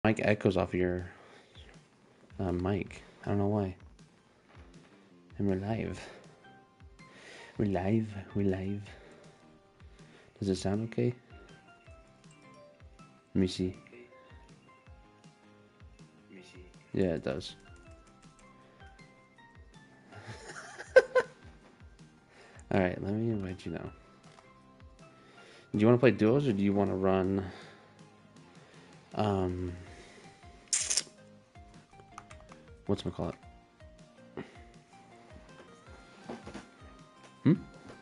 Mic echoes off your mic. I don't know why. And we're live. We're live. We're live. Does it sound okay? Let me see. Yeah, it does. Alright, let me invite you now. Do you want to play duos or do you want to run whatchamacallit? Hmm?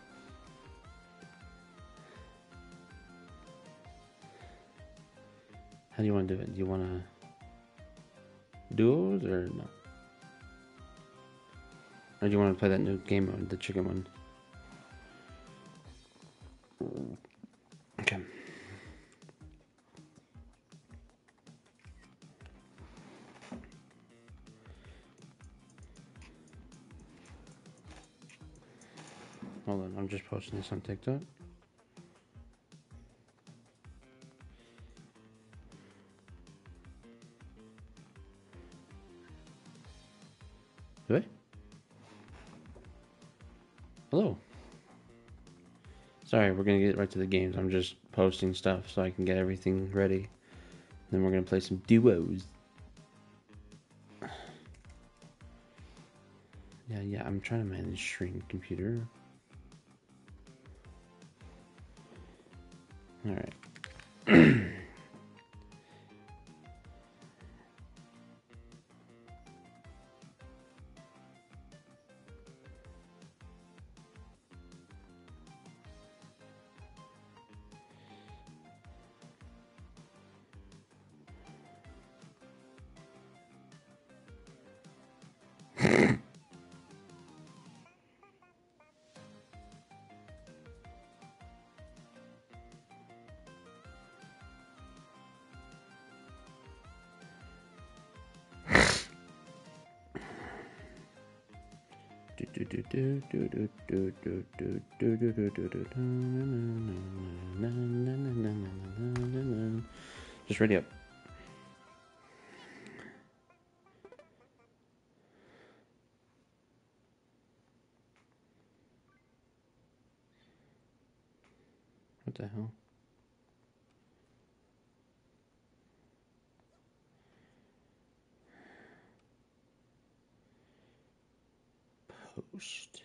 How do you want to do it? Do you want to duos or no? Or do you want to play that new game mode, the chicken one? Okay. Hold on, I'm just posting this on TikTok. Do I? Hello. Sorry, we're gonna get right to the games. I'm just posting stuff so I can get everything ready. Then we're gonna play some duos. Yeah, I'm trying to manage stream computer. Alright. Just ready up. What the hell? Post.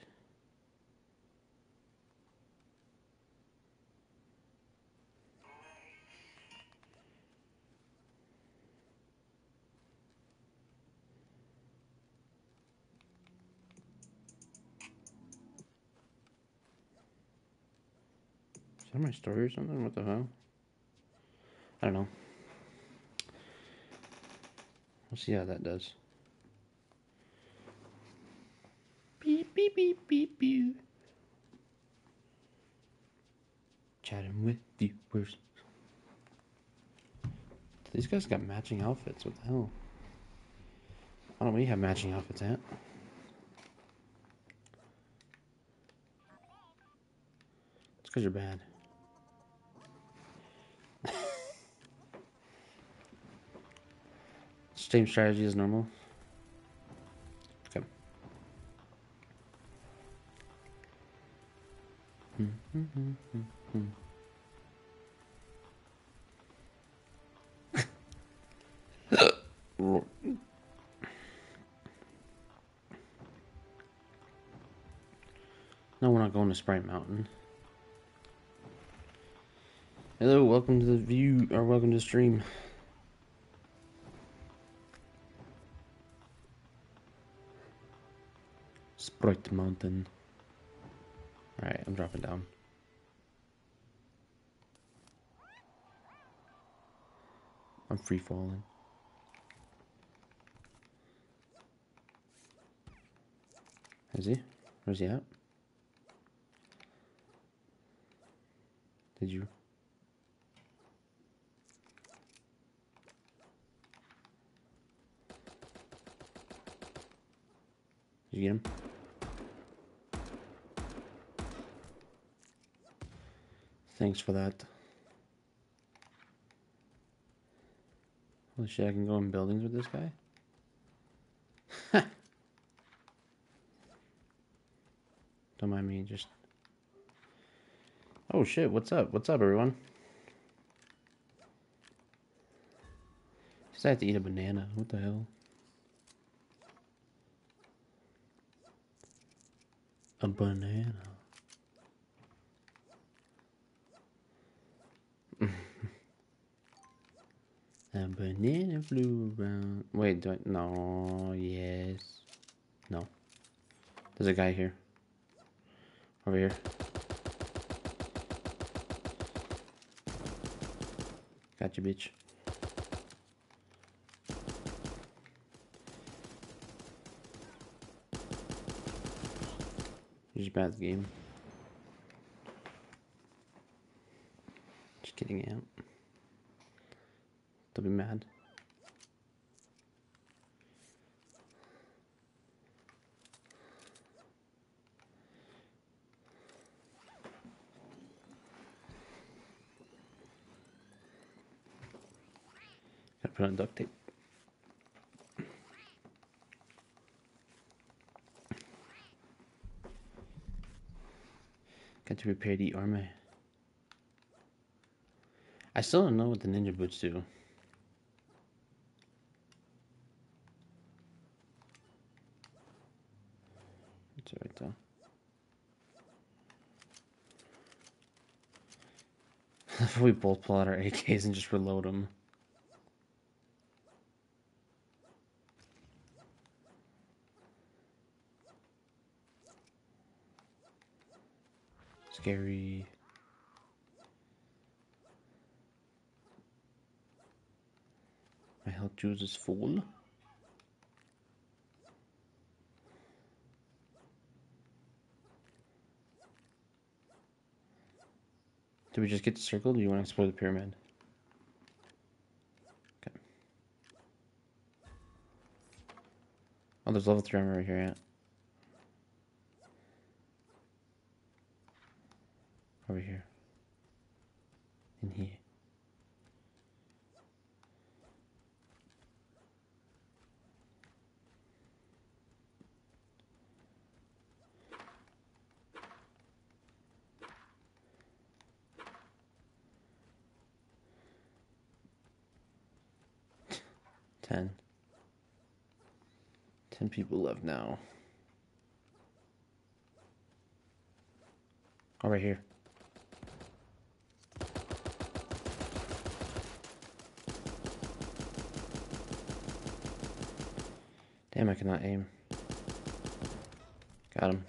Is that my story or something? What the hell? I don't know. We'll see how that does. Beep, beep, beep, beep, beep. Chatting with viewers. These guys got matching outfits. What the hell? Why don't we have matching outfits at? It's because you're bad. Same strategy as normal. Okay. No, we're not going to Sprite Mountain. Hello, welcome to the view, or welcome to the stream. Sprite Mountain. Alright, I'm dropping down. I'm free falling. Is he? Where's he at? Did you? Did you get him? Thanks for that. Holy shit, I can go in buildings with this guy? Don't mind me, just... Oh shit, what's up? What's up, everyone? Just had to eat a banana. What the hell? A banana. A banana flew around. Wait, do I... No, yes. No. There's a guy here. Over here. Gotcha, bitch. You're just bad at the game. Just kidding, Aunt. They'll be mad. Gotta put on duct tape. Got to repair the armor. I still don't know what the ninja boots do. It's right though. We both pull out our AKs and just reload them. Scary. My health juice is full. Did we just get the circle? Or do you want to explore the pyramid? Okay. Oh, there's level 3 armor right here, yeah. Over here. In here. Ten people left now. Oh, right here. Damn, I cannot aim. Got him.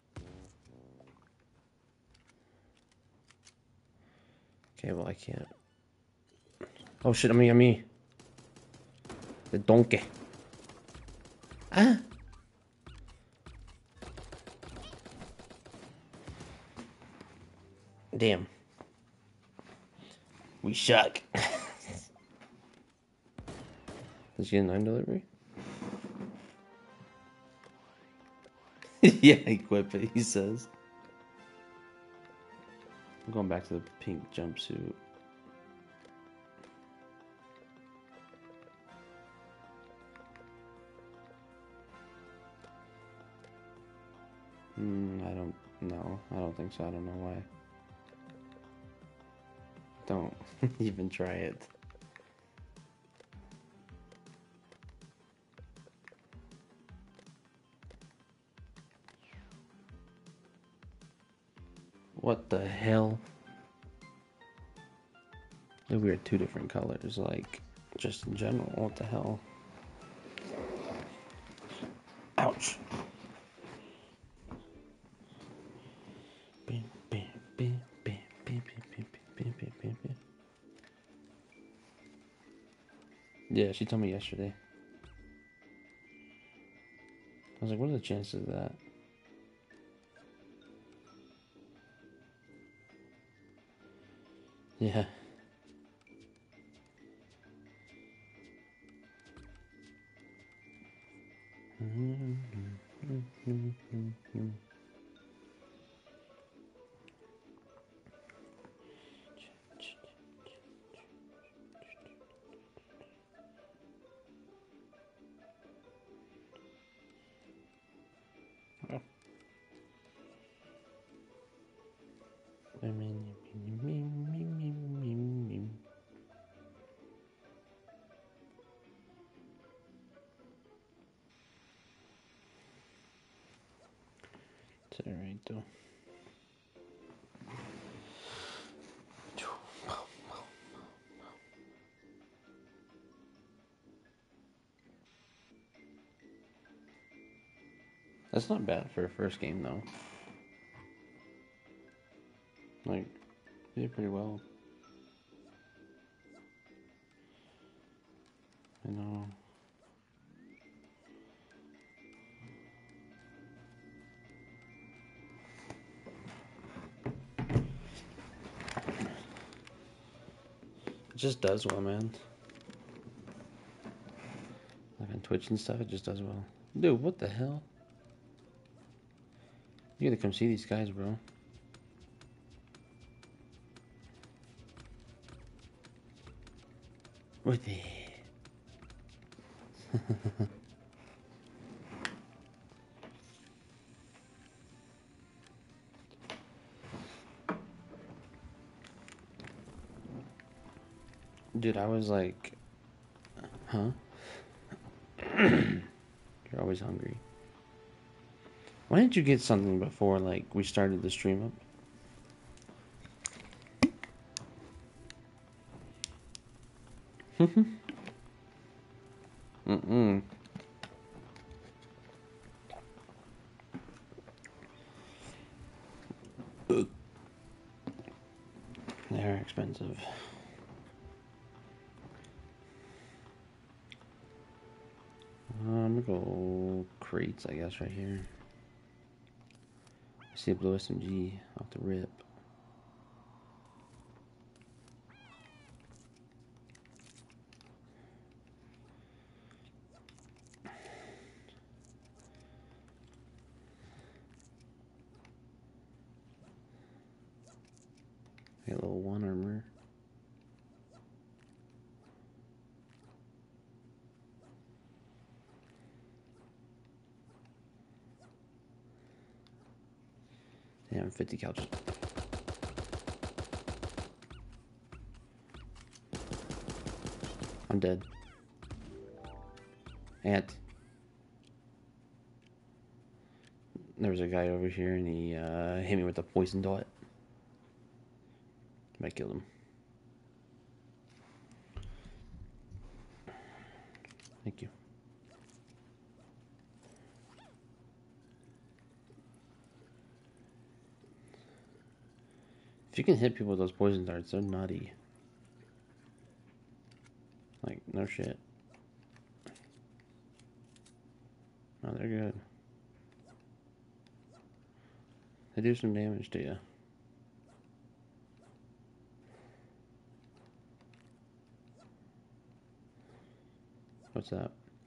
Okay, well, I can't. Oh shit, on me. The donkey. Ah! Damn. We suck. Did you get a 9 delivery? Yeah, equip it, he says. I'm going back to the pink jumpsuit. I don't know. I don't think so. I don't know why. Don't even try it. What the hell? If we are 2 different colors, like, just in general, what the hell? Ouch. Yeah, she told me yesterday. I was like, what are the chances of that? Yeah. It's alright though. That's not bad for a first game though. Like, you did pretty well. I know. It just does well, man. Like on Twitch and stuff, it just does well. Dude, what the hell? You gotta come see these guys, bro. What the? Dude, I was like, huh? You're always hungry. Why didn't you get something before, like, we started the stream up? Mm-mm. They're expensive. I'm gonna go crates, I guess, right here. I see a blue SMG off the rip. Got a little one armor. Damn, 50 couches. I'm dead. Ant. There was a guy over here and he hit me with a poison dart. I killed him. Thank you. If you can hit people with those poison darts, they're nutty. Like, no shit. Oh, they're good. They do some damage to you. What's that?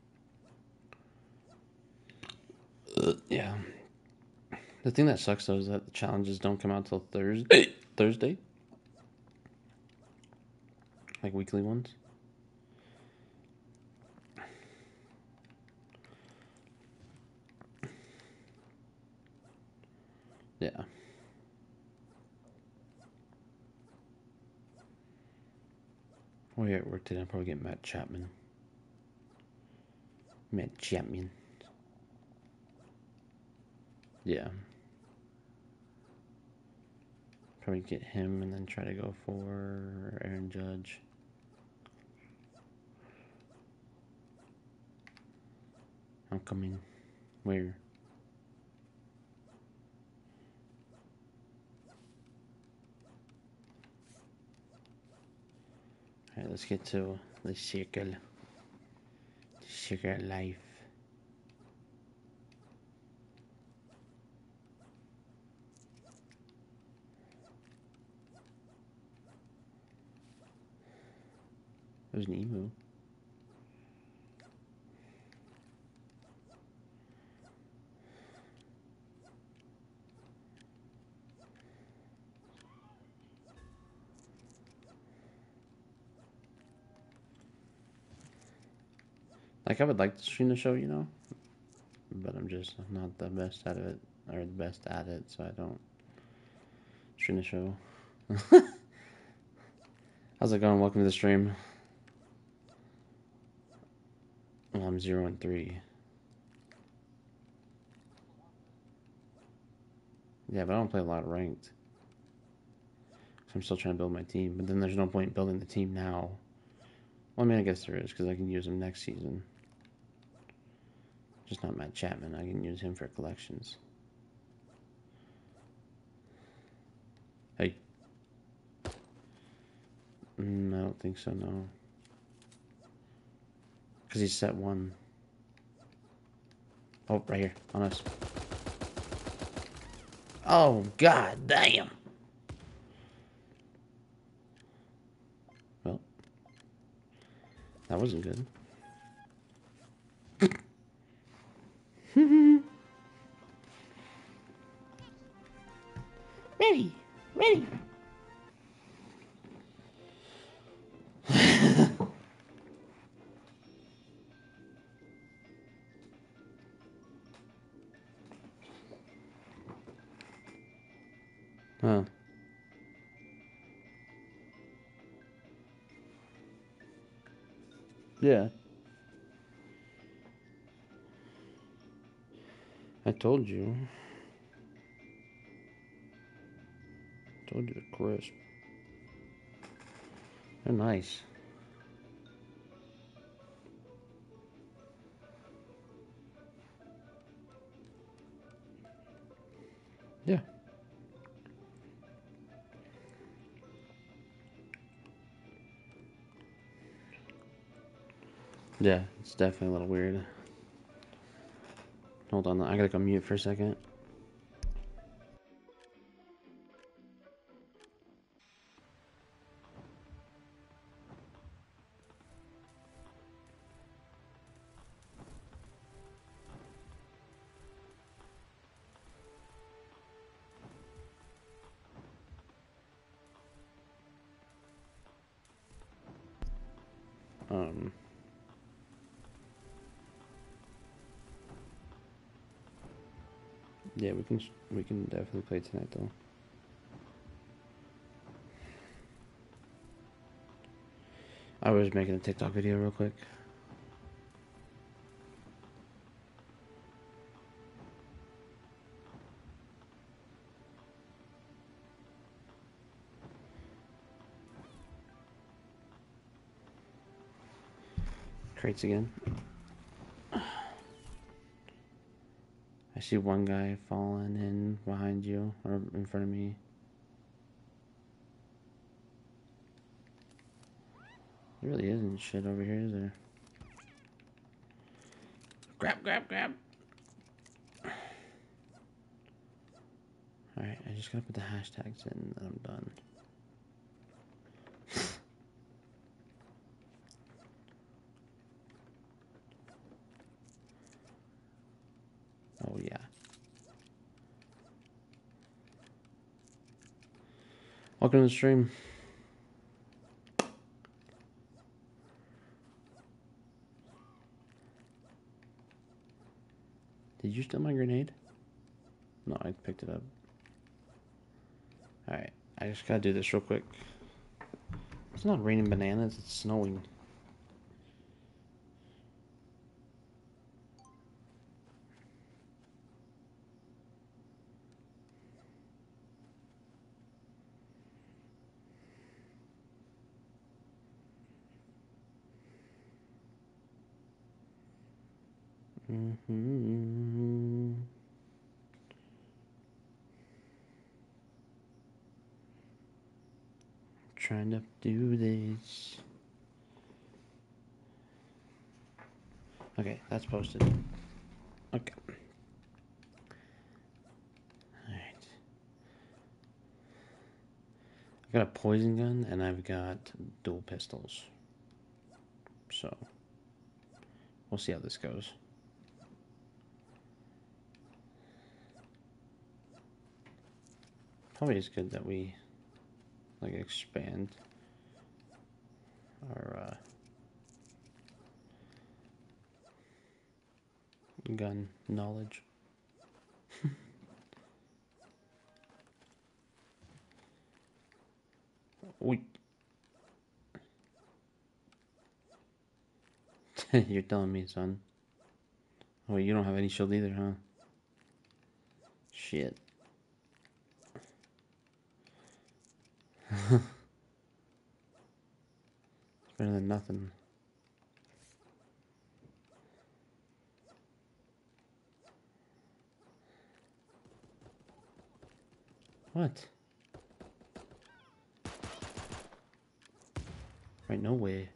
Yeah. The thing that sucks though is that the challenges don't come out till Thursday. Thursday? Like weekly ones? Yeah. Oh yeah, at work today. I'll probably get Matt Chapman. Matt Chapman. Yeah. Probably get him and then try to go for Aaron Judge. I'm coming. Where? Alright, let's get to the circle. Circle life. There's an emu. Like, I would like to stream the show, you know? But I'm just not the best at it, or the best at it, so I don't stream the show. How's it going? Welcome to the stream. Well, I'm 0-3. Yeah, but I don't play a lot of ranked. So I'm still trying to build my team, but then there's no point in building the team now. Well, I mean, I guess there is, because I can use him next season. Just not Matt Chapman. I can use him for collections. Hey. I don't think so, no. Because he's set 1. Oh, right here, on us. Oh, god damn. Well, that wasn't good. Ready, ready. Huh. Yeah. I told you. Told you they're crisp. They're nice. Yeah. Yeah, it's definitely a little weird. Hold on, I gotta go mute for a second. Yeah, we can definitely play tonight though. I was making a TikTok video real quick. Crates again. I see one guy falling in behind you or in front of me. There really isn't shit over here, is there? Grab, grab, grab. Alright, I just gotta put the hashtags in and I'm done. Oh yeah. Welcome to the stream. Did you steal my grenade? No, I picked it up. Alright, I just gotta do this real quick. It's not raining bananas, it's snowing. Trying to do this. Okay, that's posted. Okay. Alright. I've got a poison gun and I've got dual pistols. So, we'll see how this goes. Probably is good that we like expand our gun knowledge. Oy. You're telling me, son. Oh, you don't have any shield either, huh? Shit. It's better than nothing. What? Right, no way.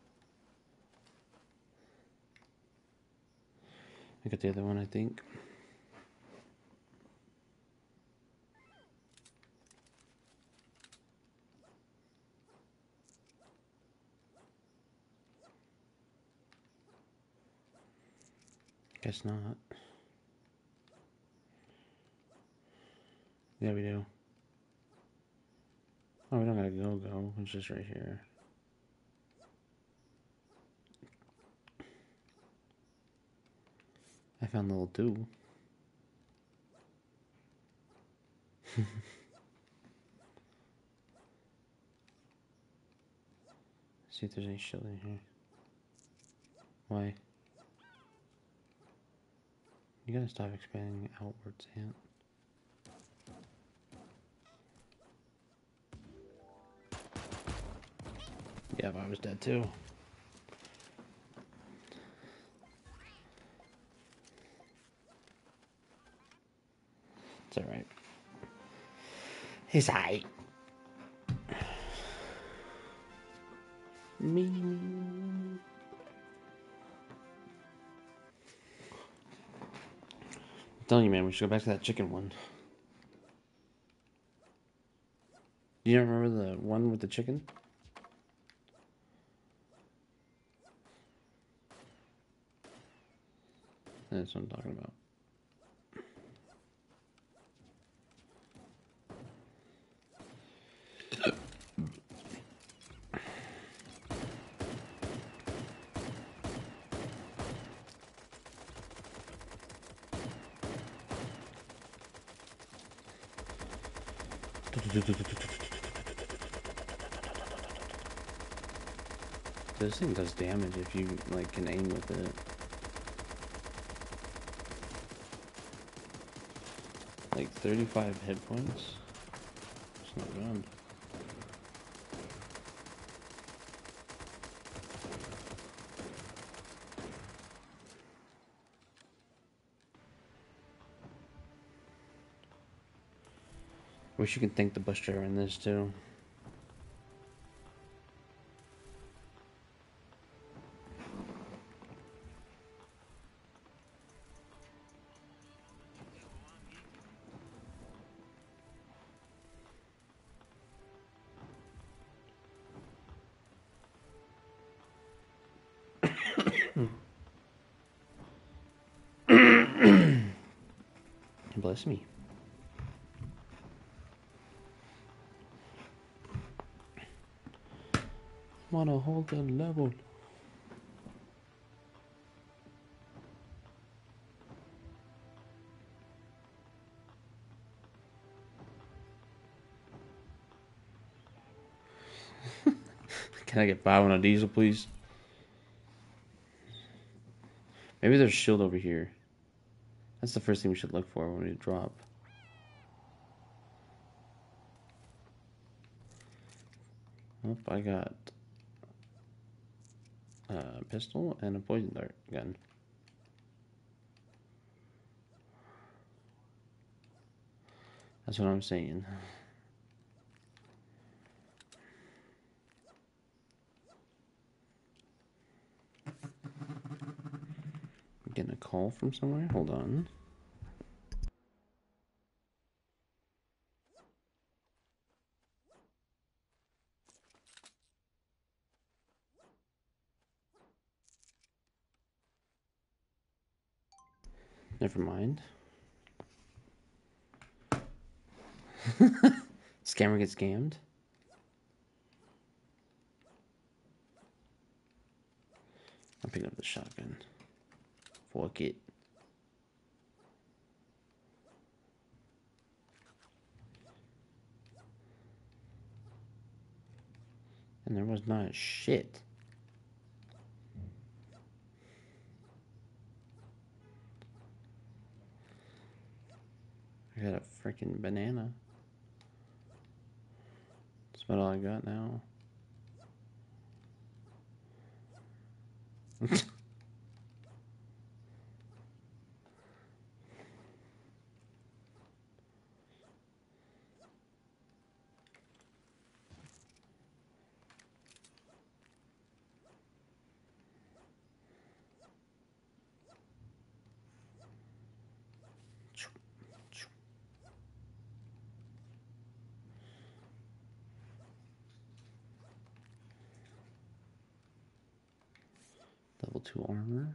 I got the other one, I think. Guess not. Yeah, we do. Oh, we don't gotta go. It's just right here. I found level 2. See if there's any shit in here. Why? You gotta stop expanding outwards, Ant. Yeah, but I was dead too. It's alright. It's alright. Me. I'm telling you, man, we should go back to that chicken one. Do you remember the one with the chicken? That's what I'm talking about. This thing does damage if you like can aim with it. Like 35 hit points. It's not bad. Wish you could thank the bus driver in this too. Bless me. Wanna hold the level. Can I get 5 on a diesel, please? Maybe there's a shield over here. That's the first thing we should look for when we drop. Oh, I got a pistol and a poison dart gun. That's what I'm saying. I'm getting a call from somewhere. Hold on. Never mind. Scammer gets scammed. I'm picking up the shotgun. Fuck it. And there was not shit. I got a freaking banana. It's about all I got now. Level 2 armor.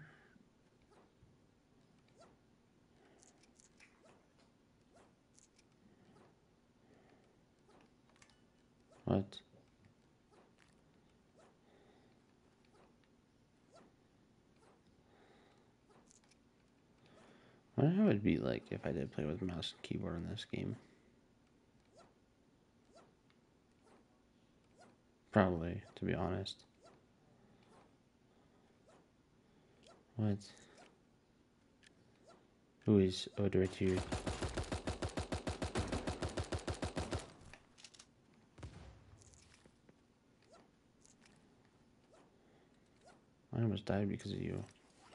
What? I wonder how it'd be like if I did play with mouse and keyboard in this game. Probably, to be honest. What? Who is Odoratu? I almost died because of you.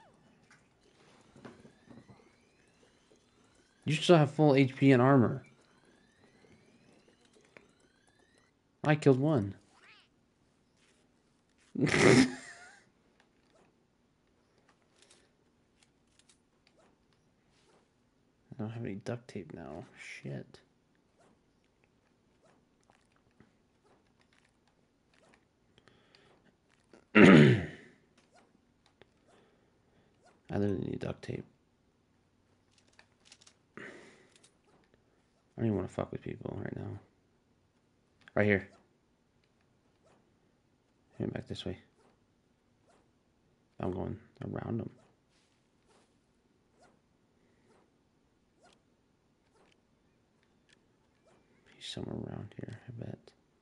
You still have full HP and armor. I killed one. I don't have any duct tape now. Shit. I literally need duct tape. I don't even want to fuck with people right now. Right here. Heading back this way. I'm going around them. He's somewhere around here, I bet.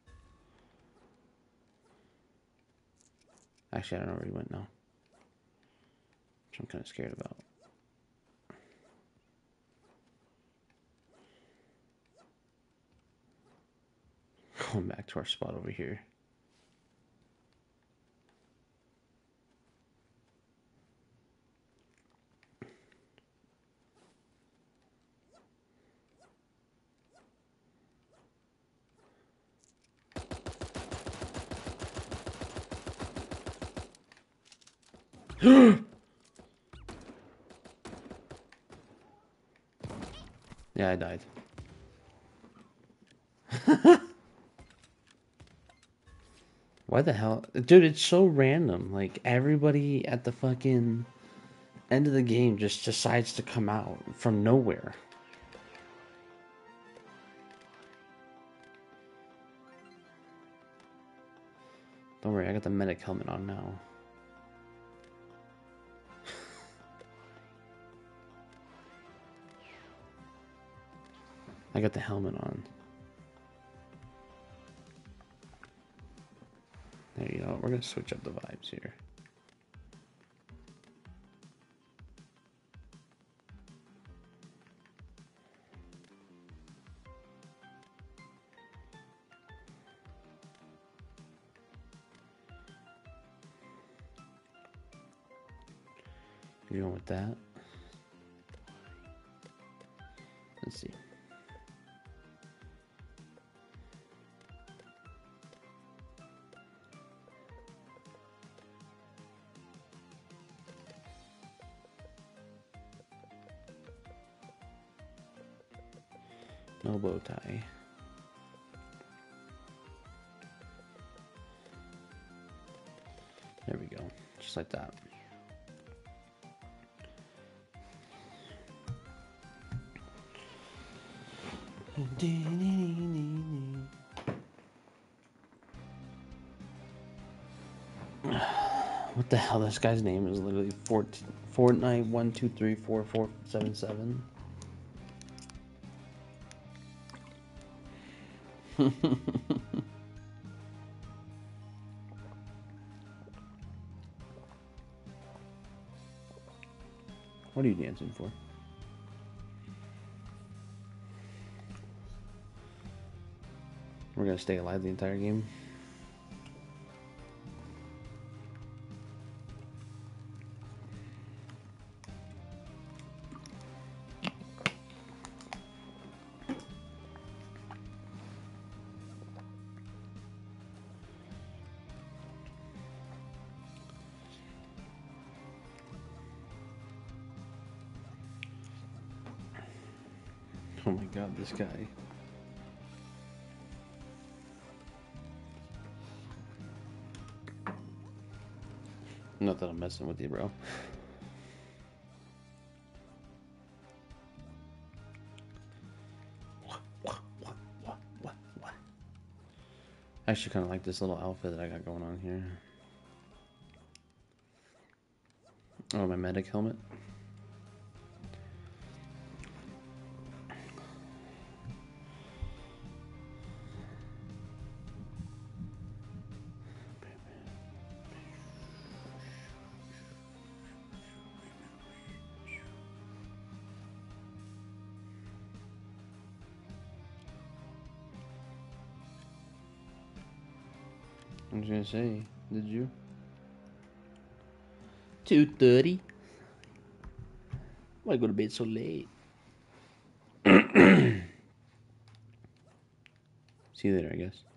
Actually, I don't know where he went now. Which I'm kind of scared about. Going back to our spot over here. Yeah, I died. Why the hell? Dude, it's so random. Like, everybody at the fucking end of the game just decides to come out from nowhere. Don't worry, I got the medic helmet on now. I got the helmet on. There you go. We're gonna switch up the vibes here. You going with that? Let's see. No bow tie. There we go. Just like that. What the hell? This guy's name is literally Fortnite 1234477. What are you dancing for? We're gonna stay alive the entire game. Oh my god, this guy. Not that I'm messing with you, bro. I actually kind of like this little outfit that I got going on here. Oh, my medic helmet. I was gonna say, did you? 2:30. Why go to bed so late? See you later, I guess.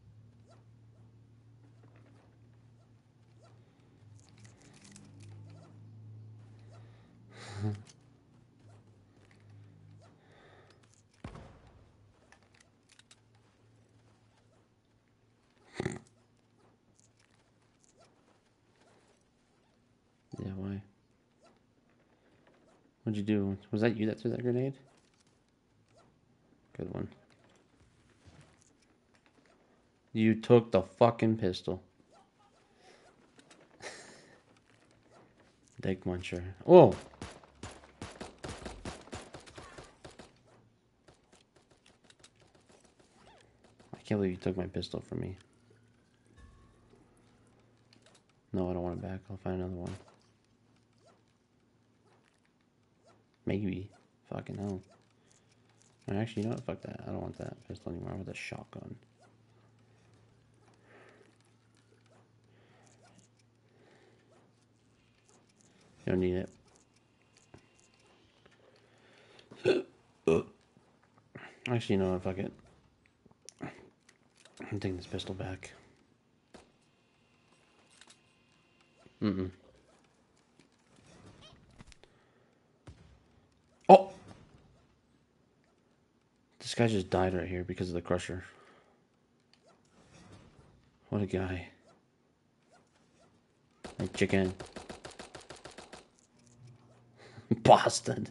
Yeah, why? What'd you do? Was that you that threw that grenade? Good one. You took the fucking pistol. Dick muncher. Oh! I can't believe you took my pistol from me. No, I don't want it back. I'll find another one. Maybe. Fucking hell. Actually, you know what? Fuck that. I don't want that pistol anymore. I want the shotgun. You don't need it. Actually, you know what? Fuck it. I'm taking this pistol back. Oh! This guy just died right here because of the crusher. What a guy. Like chicken. Boston.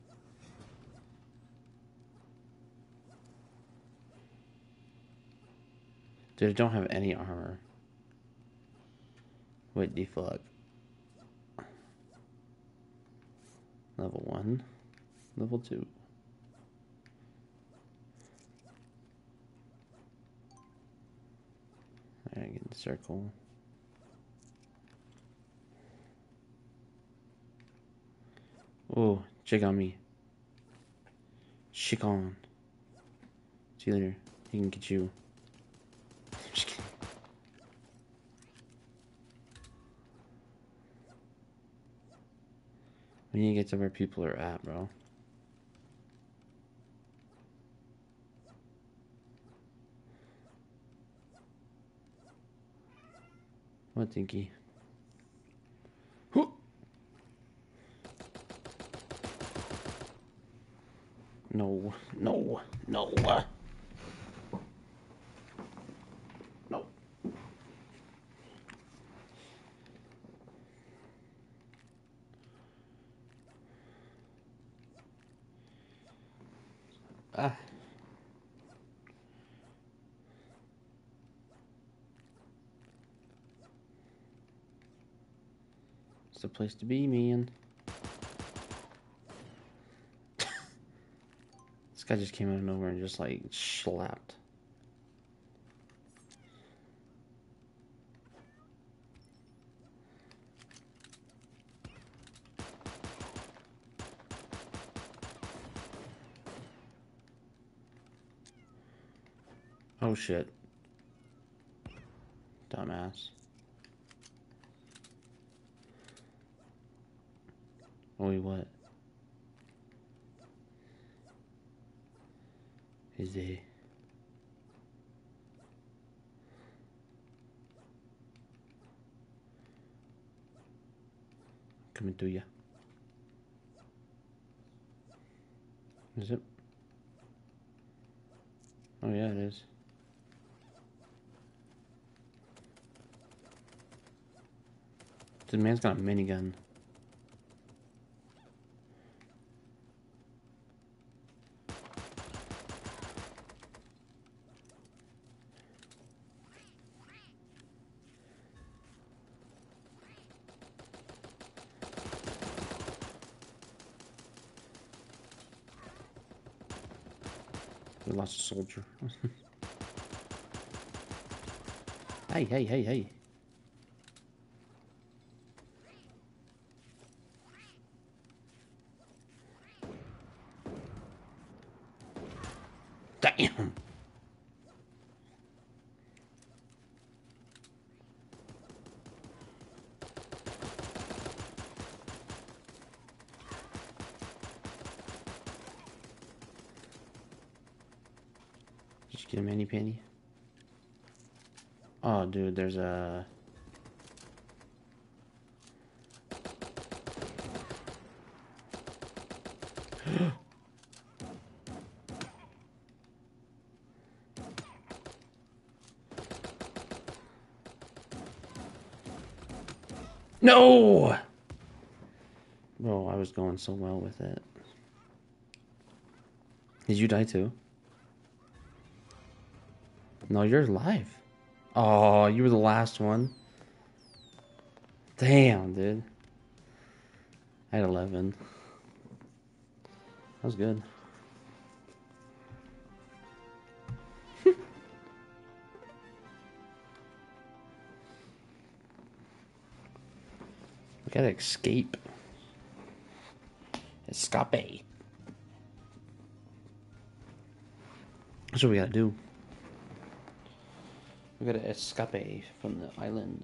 Dude, I don't have any armor. What the fuck? Level 1. Level 2. Alright, get in the circle. Oh, check on me. Chicken. See you later. He can get you. I'm just kidding. We need to get to where people are at, bro. What, Dinky? No, no, no. No. Ah. It's the place to be, man. This guy just came out of nowhere and just like slapped. Oh, Oh shit. Dumbass. Oh, wait, what? Is it? Coming to ya. Is it? Oh yeah, it is. This man's got a minigun. We lost a soldier. Hey, hey, hey, hey. Damn. Did you get a mani penny? Oh, dude, there's a... No! Bro, I was going so well with it. Did you die too? No, you're alive. Oh, you were the last one. Damn, dude. I had 11. That was good. We gotta escape. Escape. That's what we gotta do. We gotta escape from the island.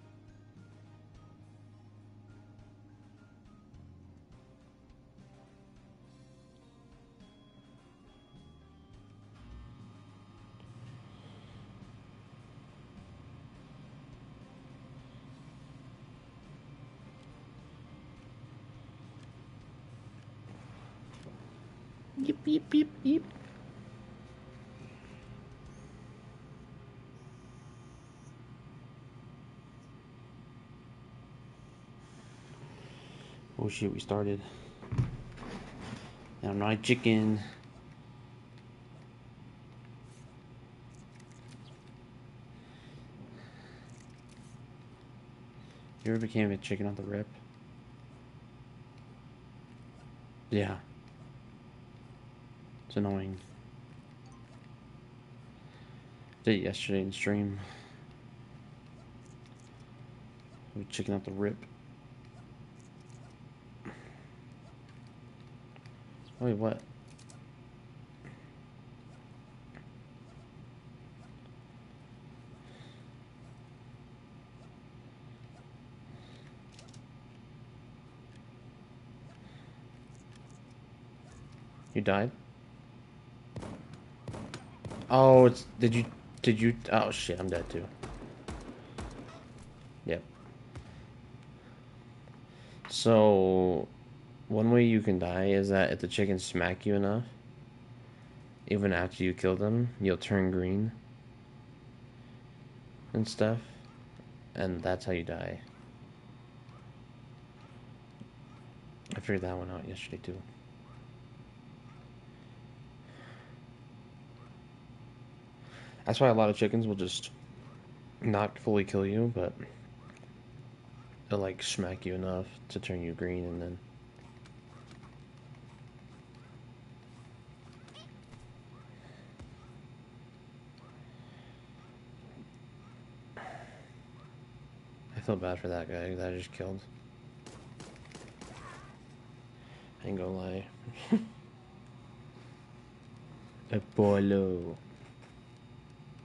Yip, yip, yip, yip. Oh shit, we started. Now, night chicken. You ever became a chicken on the rip? Yeah. It's annoying. Did it yesterday in stream. Chicken out the rip. Wait, what? You died? Oh, it's... Did you... Oh, shit, I'm dead, too. Yep. So... One way you can die is that if the chickens smack you enough, even after you kill them, you'll turn green. And stuff. And that's how you die. I figured that one out yesterday, too. That's why a lot of chickens will just not fully kill you, but they'll like smack you enough to turn you green, and then I feel bad for that guy that I just killed. I ain't gonna lie. Apollo.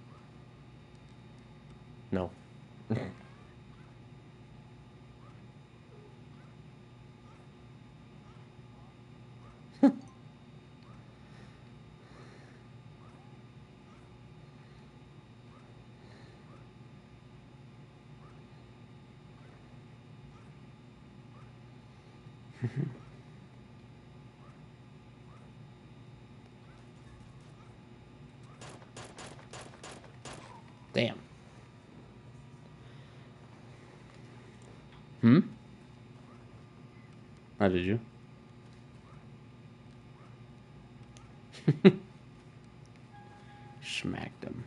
Damn. Hmm? How did you? Smacked him.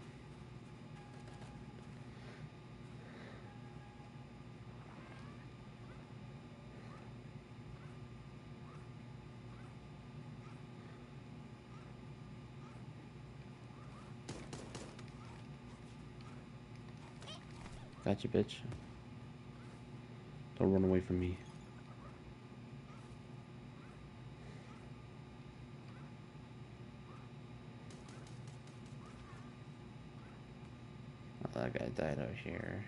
Got you, bitch. Don't run away from me. Oh, that guy died out here.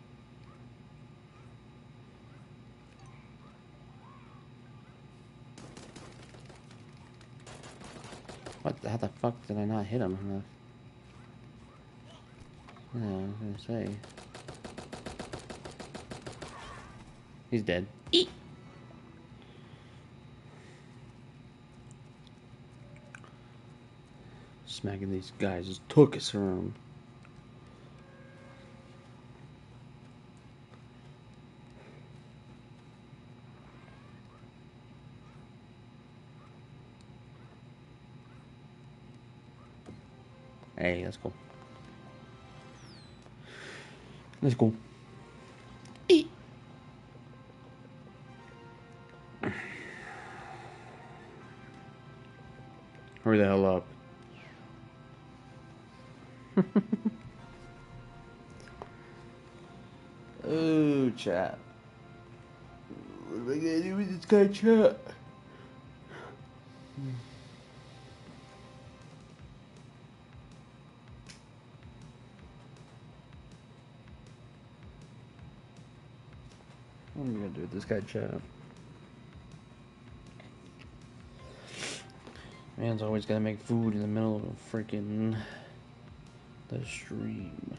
What? How the fuck did I not hit him? Yeah, I was gonna say. He's dead. Eat! Smacking these guys just took us around. Hey, that's cool. That's cool. Eat! Hurry the hell up. Oh, chat. What am I gonna do with this guy, chat? What am I gonna do with this guy, chat? Man's always gotta make food in the middle of a freaking the stream.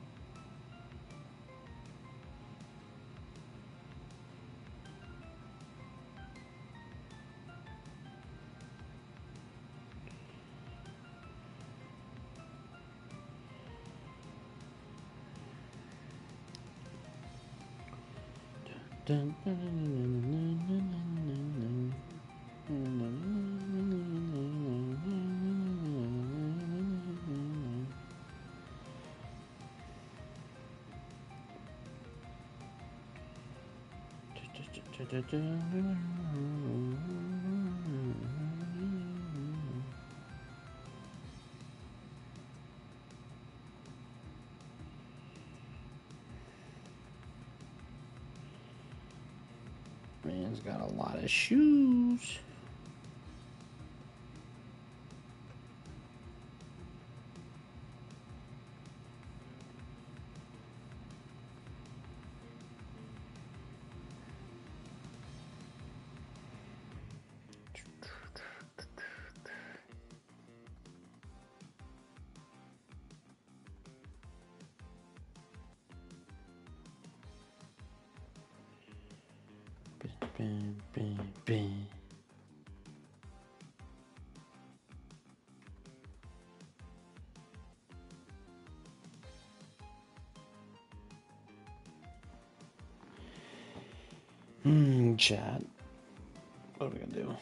Man's got a lot of shoes. Bam, bam, bam. Chat. What are we gonna do?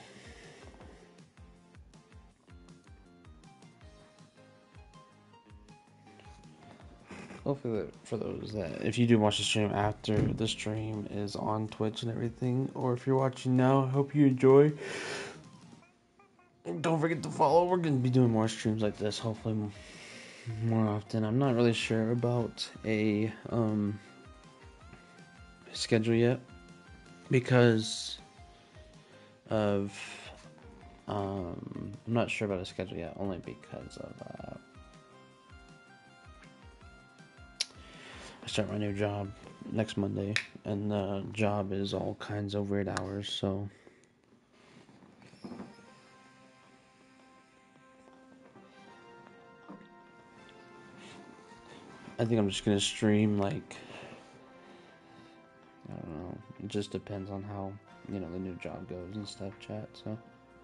Hopefully, for those that, if you do watch the stream after the stream is on Twitch and everything, or if you're watching now, I hope you enjoy. And don't forget to follow. We're gonna be doing more streams like this, hopefully more often. I'm not really sure about a schedule yet because of I'm not sure about a schedule yet, only because of I start my new job next Monday, and the job is all kinds of weird hours, so I think I'm just gonna stream like, I don't know, it just depends on how you know, the new job goes and stuff, chat, so.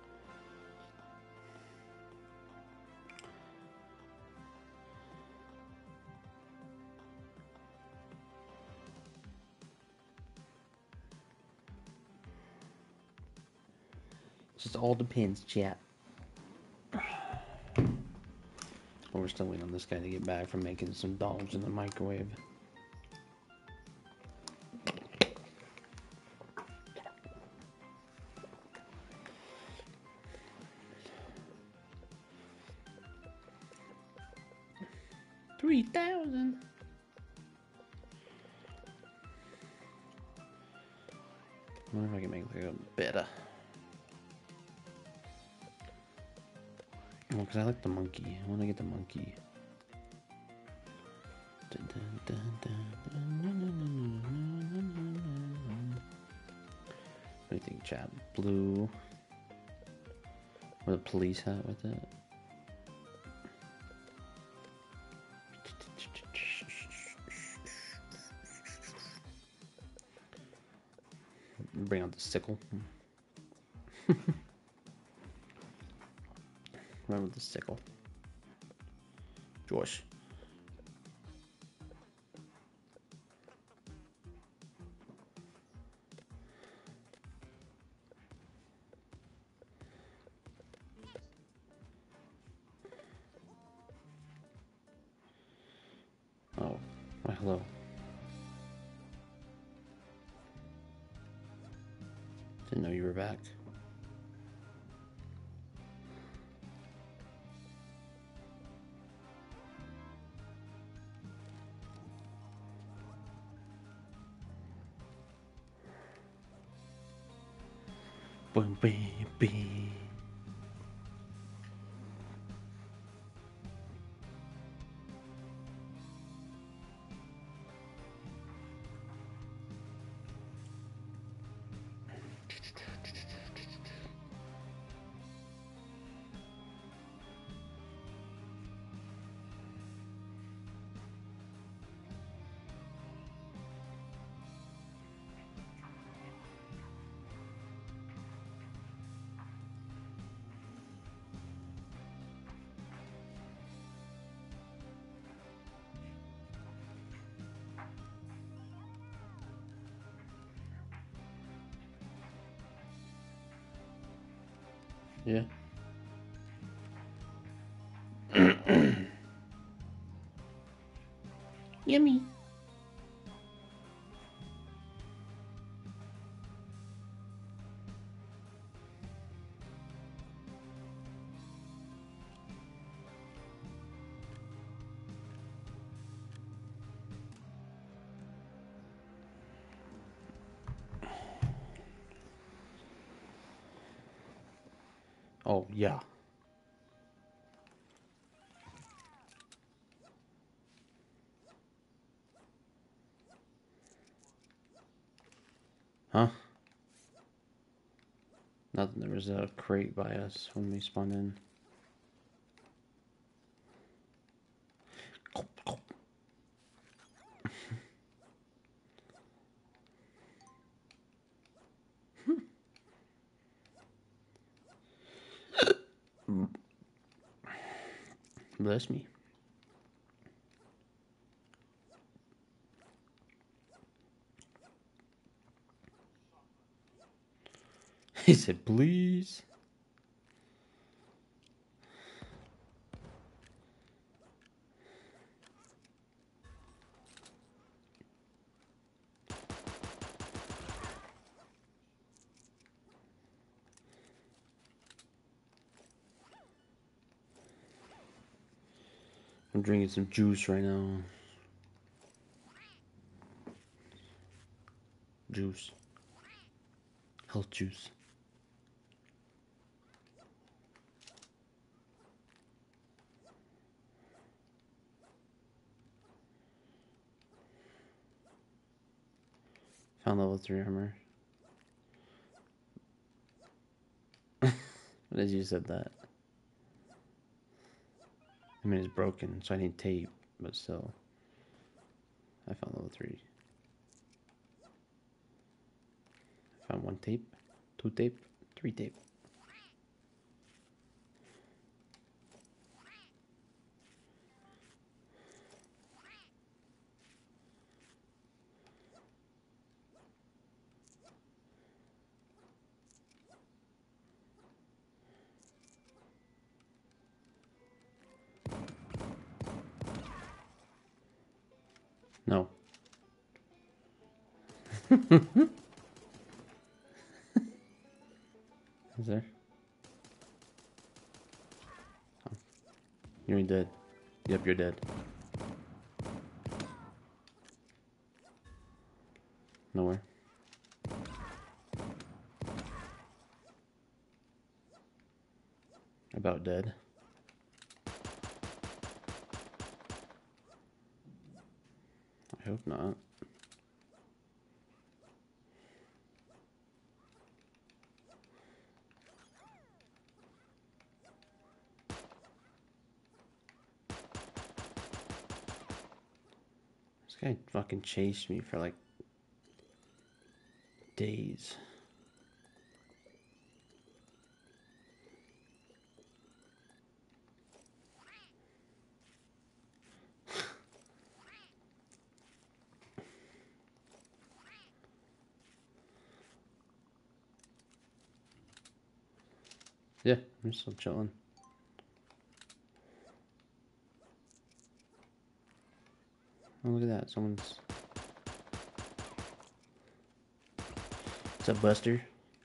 Just all depends, chat. But we're still waiting on this guy to get back from making some dogs in the microwave. $3,000. I wonder if I can make it better. Well, because I like the monkey. I want to get the monkey. What do you think, chat? Blue. Or the police hat with it? Bring out the sickle. Run with the sickle. Josh. Oh, why, hello. Didn't know you were back. Boom, bam, bam. Yeah. Yummy. Oh, yeah. Huh? Nothing. There was a crate by us when we spawned in. Bless me. He said, please. I'm drinking some juice right now. Juice. Health juice. Found level 3 armor. What did you said that? I mean, it's broken, so I need tape, but still. I found level 3. Found one tape, two tape, three tape. No. Is there? Oh. You're dead. Yep, you're dead. Nowhere. About dead. I hope not. This guy fucking chased me for like days. Yeah, I'm still chilling. Oh, look at that. Someone's... What's up, Buster?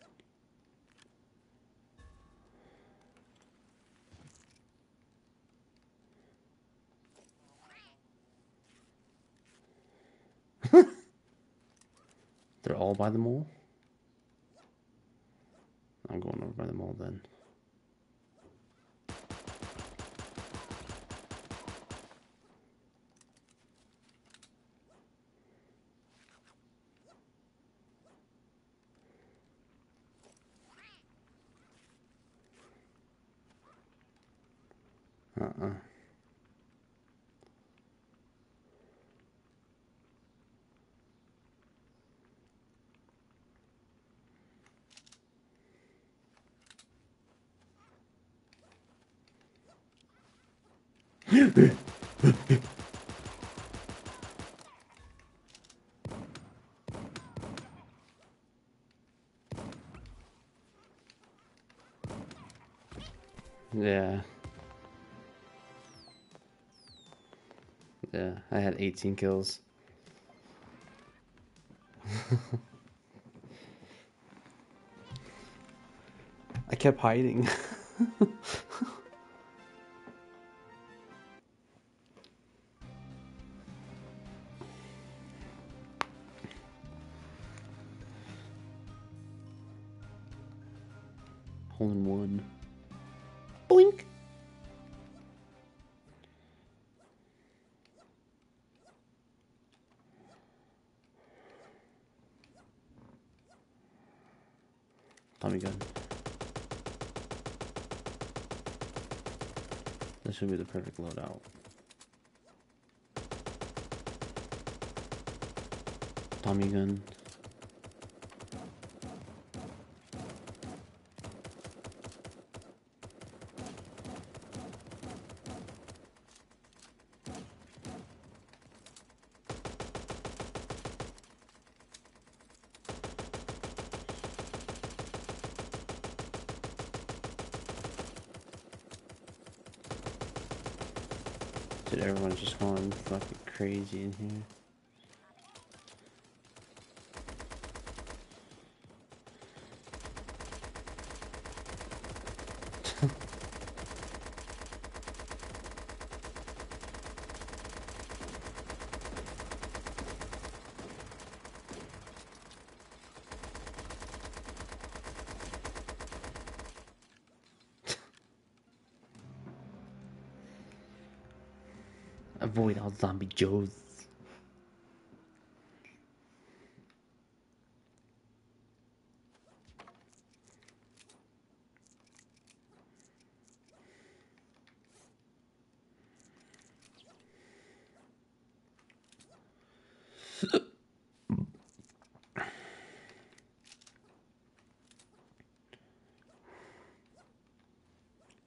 They're all by the mole? I'm going over by the mole then. Uh-uh. Yeah. Yeah, I had 18 kills. I kept hiding. Hole in one. Boink! Tommy gun. This should be the perfect loadout. Tommy gun. Dude, everyone's just going fucking crazy in here. Avoid all zombie Joes.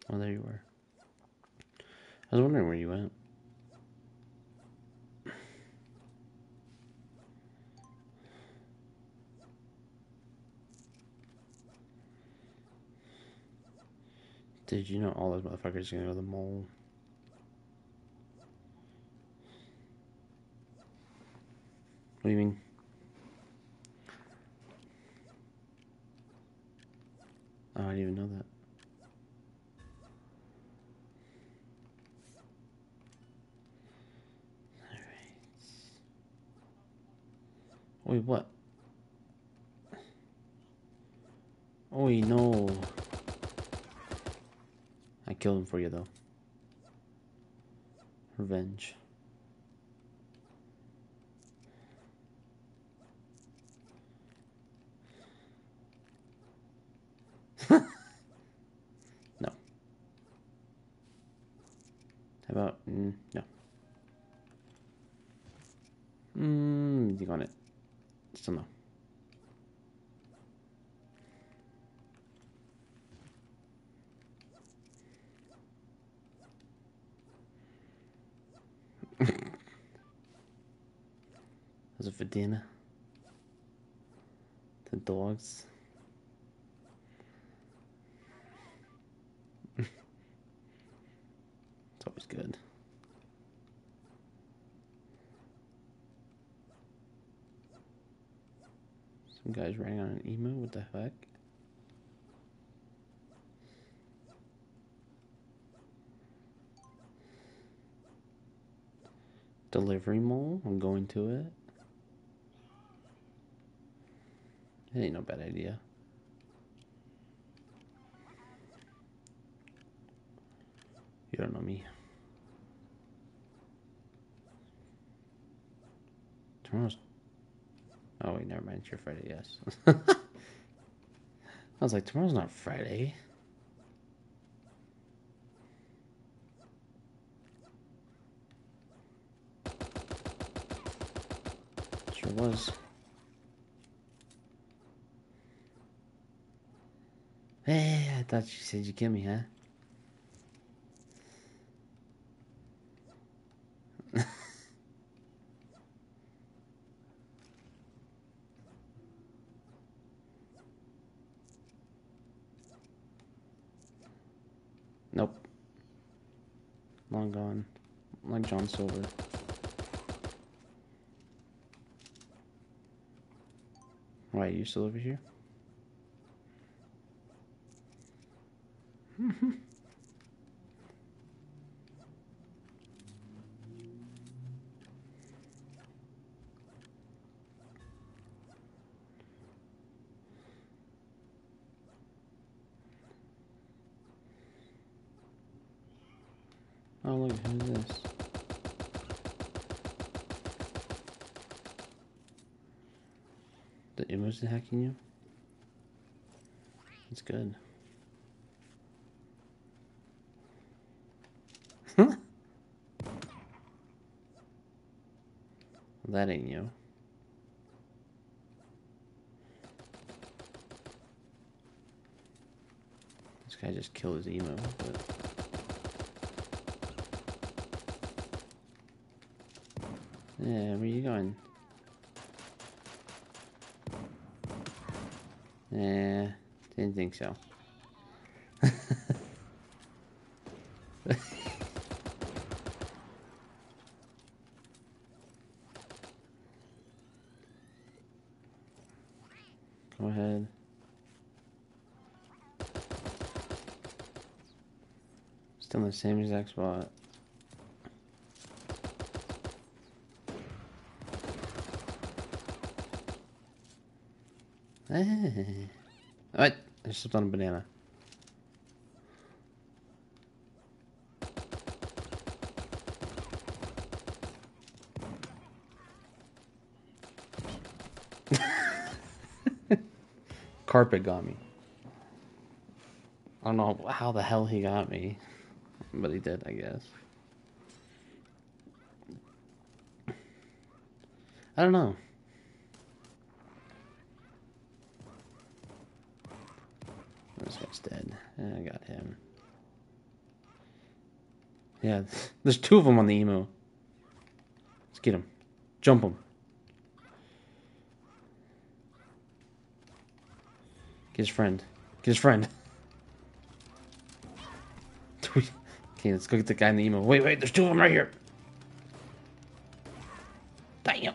Oh, there you were. I was wondering where you went. Did you know all those motherfuckers are gonna go to the mall? What do you mean? Oh, I didn't even know that. Wait, what? Oh, no. I killed him for you, though. Revenge. No. How about... no. You got it. Still no. Was it for dinner? The dogs? It's always good. Some guys rang on an emo. What the heck? Delivery mall? I'm going to it. It ain't no bad idea. You don't know me. Tomorrow's... Oh, wait, never mind. It's your Friday, yes. I was like, tomorrow's not Friday. Sure was. Hey, I thought you said you'd kill me, huh? Nope. Long gone. Like John Silver. Why, are you still over here? Oh, look, who's this? The image is hacking you? That's good. Well, that ain't you. This guy just killed his emo, but... Yeah, where you going? Yeah, didn't think so. Go ahead. Still in the same exact spot. What? I just slipped on a banana. Carpet got me. I don't know how the hell he got me, but he did, I guess. I don't know. This guy's dead. I got him. Yeah, there's two of them on the emo. Let's get him. Jump him. Get his friend. Get his friend. Okay, let's go get the guy in the emo. Wait, there's two of them right here. Damn.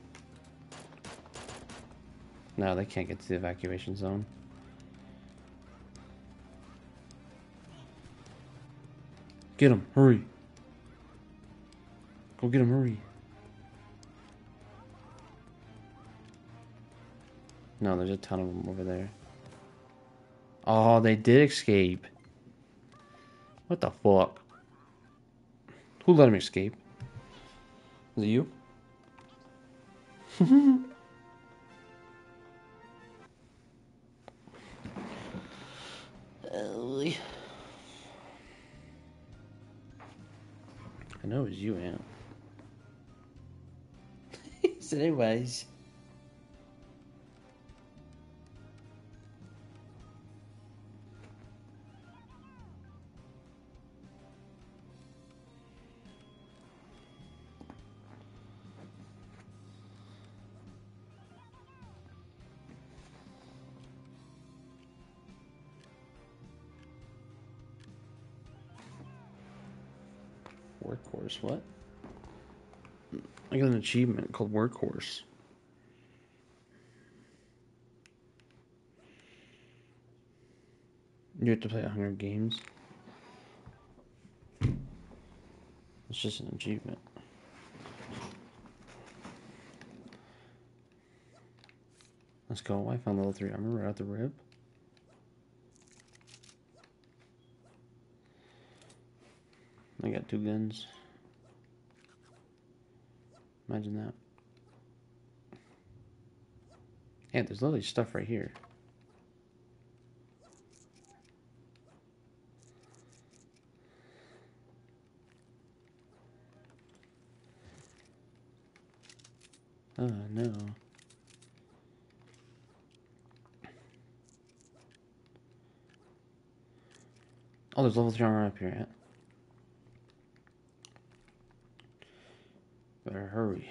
No, they can't get to the evacuation zone. Get him, hurry. Go get him, hurry. No, there's a ton of them over there. Oh, they did escape. What the fuck? Who let him escape? Was it you? I know it was you, Ant. He said it was. Workhorse, what? I got an achievement called Workhorse. You have to play 100 games. It's just an achievement. Let's go. I found level 3 armor right out the rib. I got 2 guns. Imagine that. Yeah, there's literally stuff right here. Oh, no. Oh, there's level 3 armor up here, yeah. Better hurry.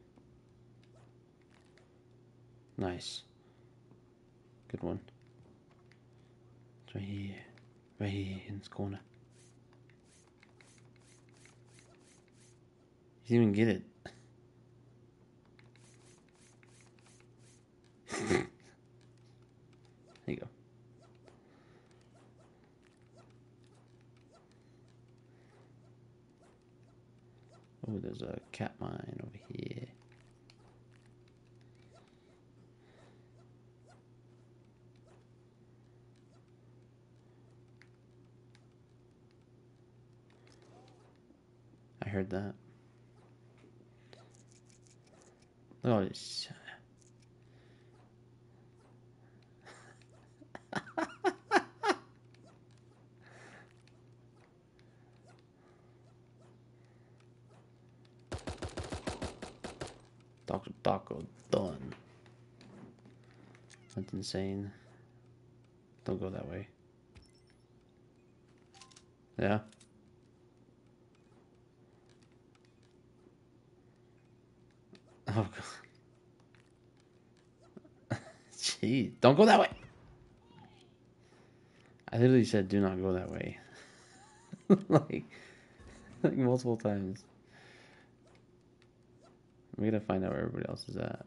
Nice. Good one. It's right here. Right here in this corner. You didn't even get it. There you go. Oh, there's a cat mine over here. I heard that. Look at all this. Dr. Taco done. That's insane. Don't go that way. Yeah. Oh god. Jeez. Don't go that way. I literally said do not go that way. like multiple times. We gotta find out where everybody else is at.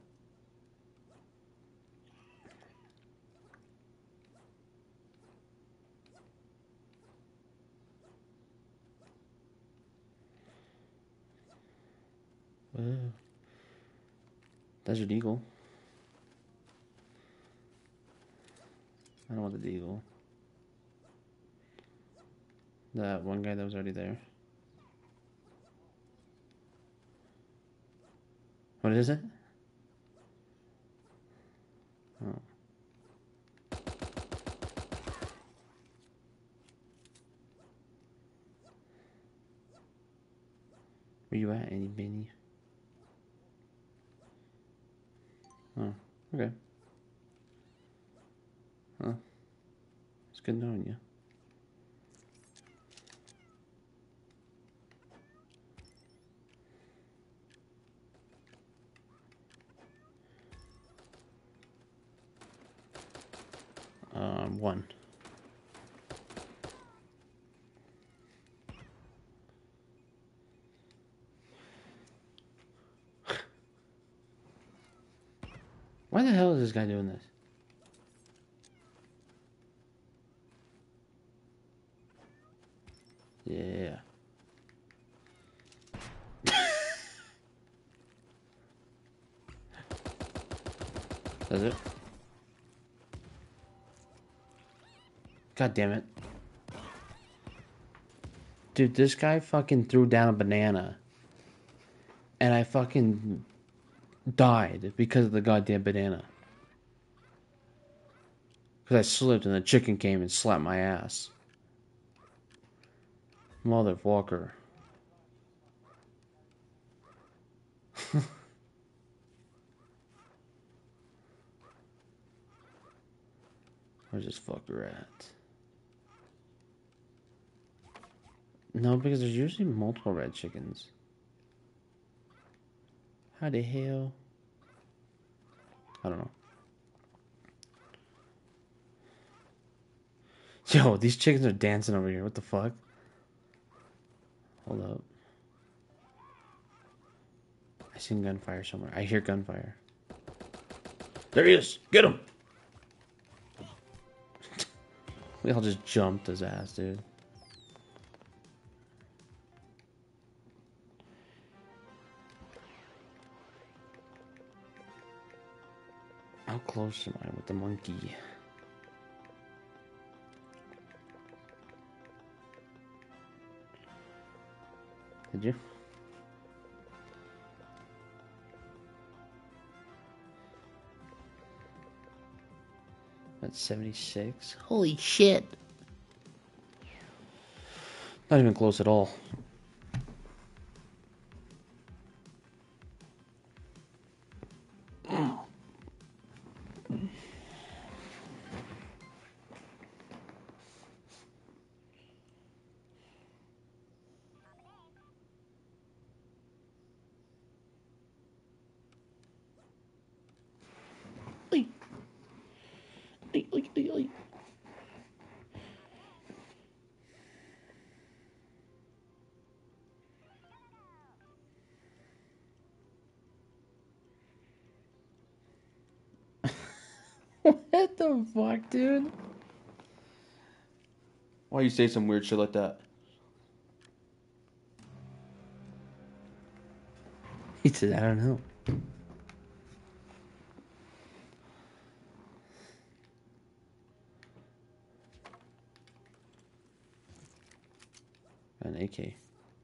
Whoa. Desert Eagle. I don't want the Eagle. That one guy that was already there. What is it? Oh. Where you at, Annie Benny? Oh, okay. Huh. It's good knowing you. one. Why the hell is this guy doing this? Yeah. Does it? God damn it. Dude, this guy fucking threw down a banana. And I fucking died because of the goddamn banana. Because I slipped and the chicken came and slapped my ass. Motherfucker. Where's this fucker at? No, because there's usually multiple red chickens. How the hell? I don't know. Yo, these chickens are dancing over here. What the fuck? Hold up. I seen gunfire somewhere. I hear gunfire. There he is! Get him! We all just jumped his ass, dude. How close am I with the monkey? Did you? That's 76. Holy shit. Not even close at all. What the fuck, dude? Why you say some weird shit like that? He said, I don't know. An AK.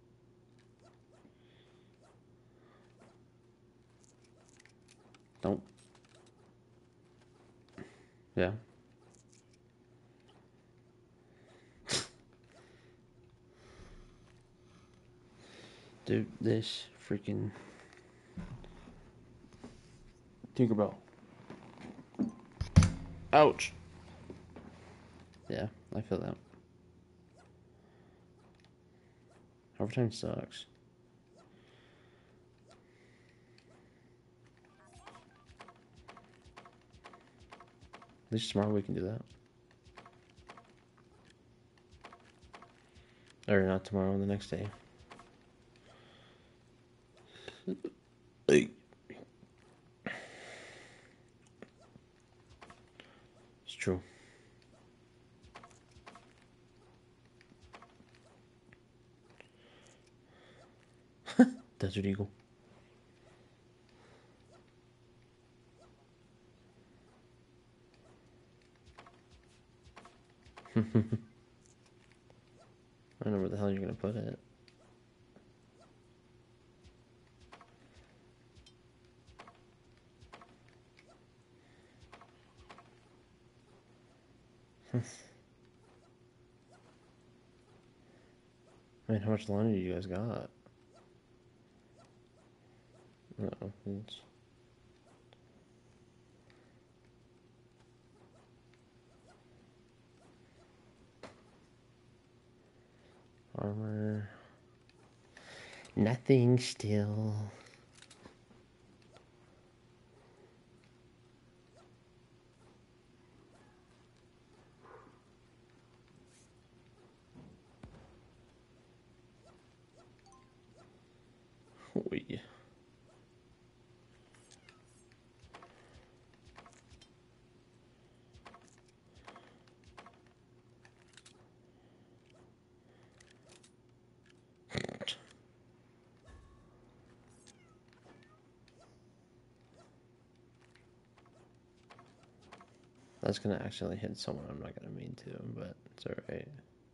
Don't. Yeah. Dude, this freaking Tinkerbell. Ouch. Yeah, I feel that. Overtime sucks. At least tomorrow we can do that. Or not tomorrow, the next day. Hey. It's true. Desert Eagle. I don't know where the hell you're gonna put it. I mean, how much laundry do you guys got? Uh-oh. It's... Armor. Nothing still. boy. That's gonna accidentally hit someone I'm not gonna mean to, but it's alright.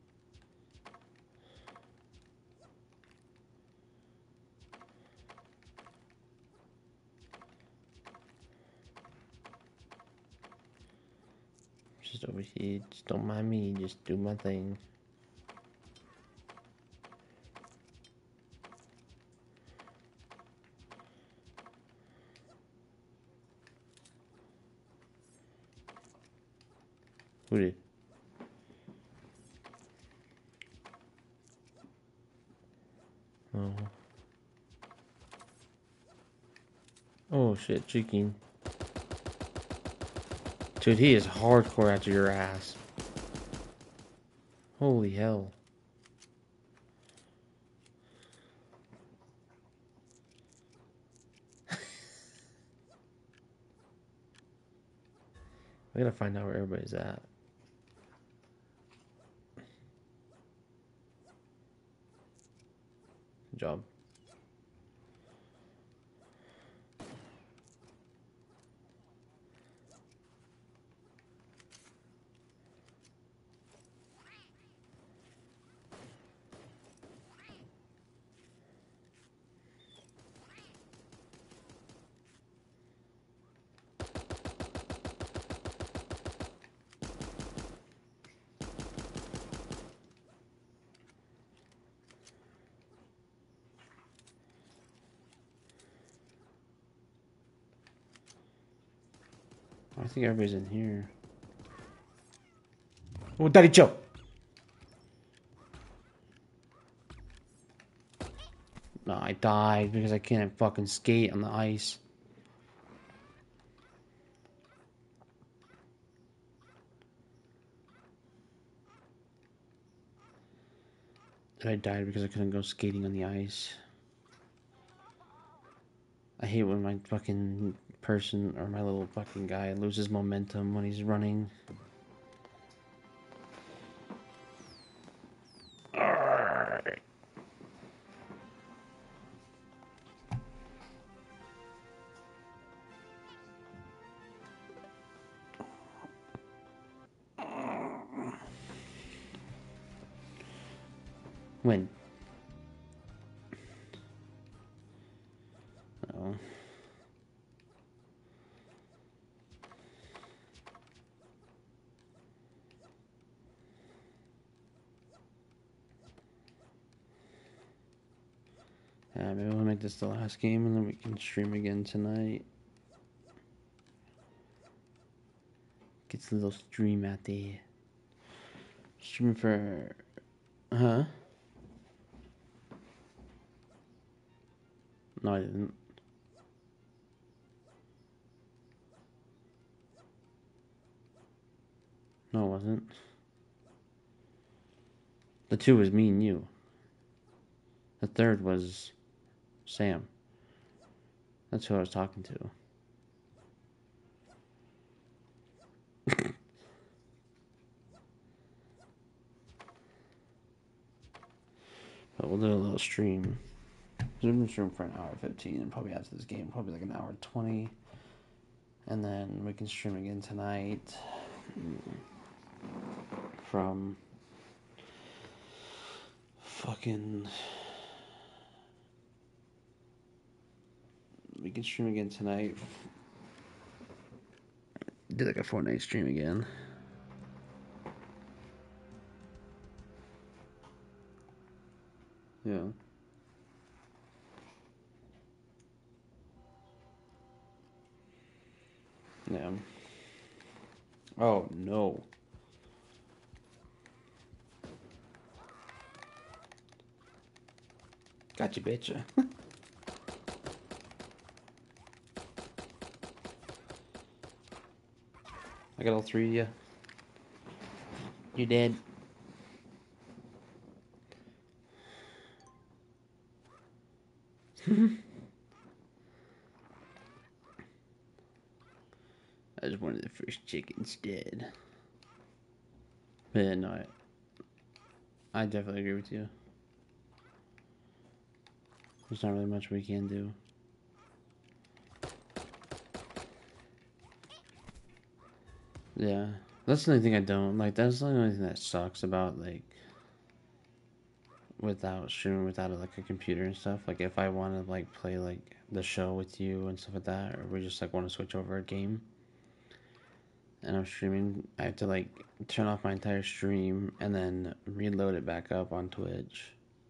Just over here, just don't mind me, just do my thing. Who did? Oh. Oh shit, chicken. Dude, he is hardcore after your ass. Holy hell. I gotta find out where everybody's at. Good job. I think everybody's in here. Oh, Daddy Joe! No, I died because I can't fucking skate on the ice. And I died because I couldn't go skating on the ice. I hate when my fucking person or my little fucking guy loses momentum when he's running. When? Oh. Maybe we'll make this the last game and then we can stream again tonight. Get some little stream out there. Stream for... Huh? No, I didn't. No, it wasn't. The two was me and you. The third was Sam. That's who I was talking to. But we'll do a little stream. We've been streaming for an hour 15 and probably after this game, probably like an hour 20. And then we can stream again tonight from fucking... We can stream again tonight. Do like a Fortnite stream again. Yeah. Yeah. Oh, no. Gotcha, bitch. I got all three of you. You're dead. I was one of the first chickens dead. But yeah, no, I definitely agree with you. There's not really much we can do. Yeah, that's the only thing I don't like. That's the only thing that sucks about like without streaming without like a computer and stuff. Like if I want to like play like the show with you and stuff like that, or we just like want to switch over a game, and I'm streaming, I have to like turn off my entire stream and then reload it back up on Twitch.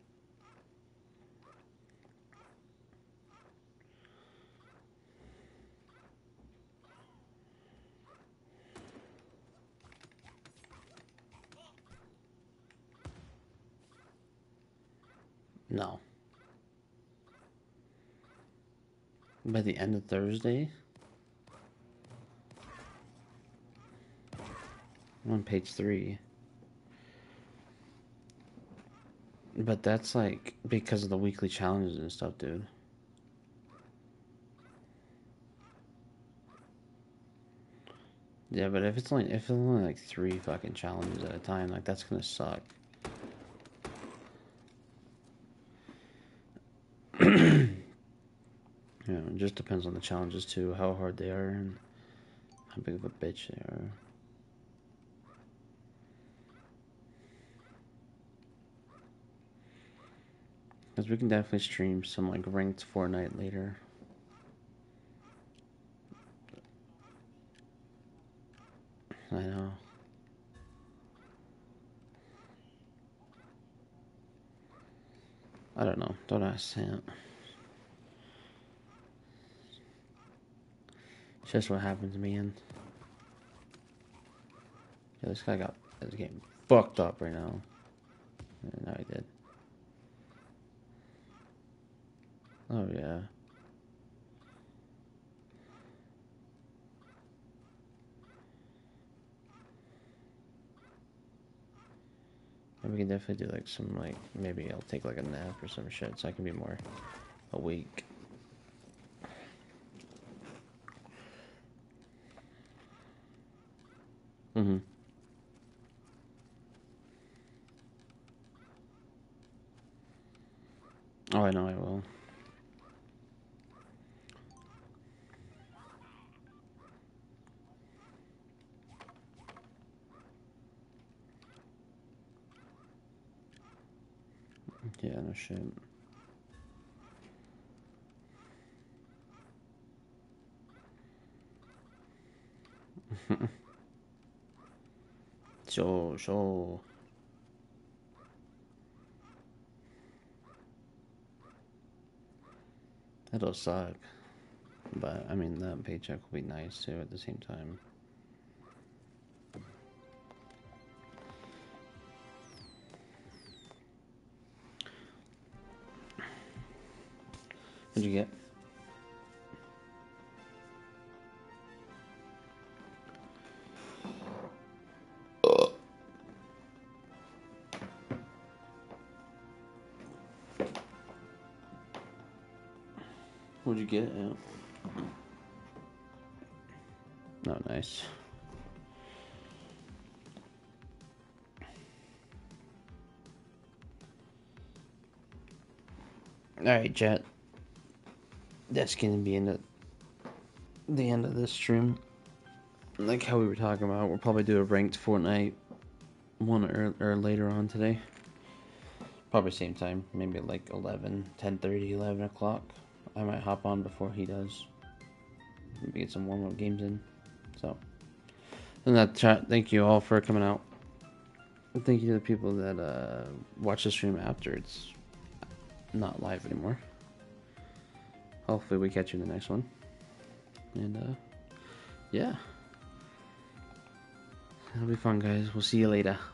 No. By the end of Thursday? I'm on page 3. But that's like because of the weekly challenges and stuff, dude. Yeah, but if it's only like 3 fucking challenges at a time, like that's gonna suck. You know, it just depends on the challenges too, how hard they are and how big of a bitch they are. Because we can definitely stream some like ranked Fortnite later. I know. I don't know. Don't ask Sam. It's just what happens, man. Yeah, this guy got is getting fucked up right now. Yeah, no, he did. Oh yeah. And we can definitely do like some like maybe I'll take like a nap or some shit so I can be more awake. Mm-hmm. Oh, I know I will. Yeah, no shit. So. That'll suck. But, I mean, that paycheck will be nice, too, at the same time. What'd you get? What'd you get? Yeah. Oh, nice. Alright, chat. That's gonna be the end of this stream. Like how we were talking about, we'll probably do a ranked Fortnite one or later on today. Probably same time, maybe like 10:30, 11 o'clock. I might hop on before he does. Maybe get some warm-up games in. So, and that chat, thank you all for coming out. And thank you to the people that watch the stream after it's not live anymore. Hopefully we catch you in the next one. And yeah. That'll be fun, guys. We'll see you later.